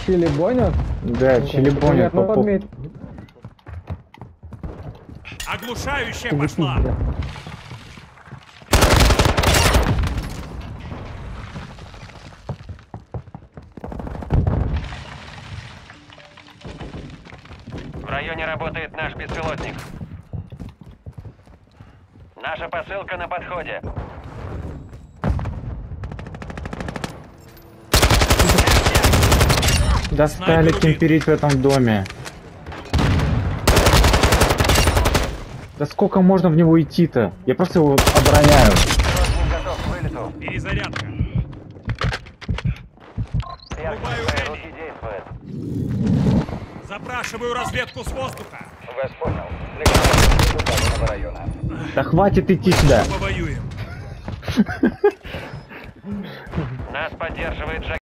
Чили-боня? Да, чили-боня попов. Оглушающая пошла. В районе работает наш беспилотник. Наша посылка на подходе. Достали кемперить в этом доме. Да сколько можно в него идти-то? Я просто его обороняю. Беспилотник готов к вылету. Перезарядка. Реактивные руки действуют. Запрашиваю разведку с воздуха. Вас понял. Приготовьтесь к удару района. Да хватит идти сюда. Повоюем. Нас поддерживает